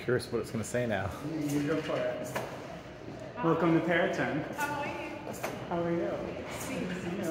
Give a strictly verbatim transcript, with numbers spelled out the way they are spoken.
curious what it's going to say now. You go for it. Welcome to Perrotin. How are you? How are you? Sweet.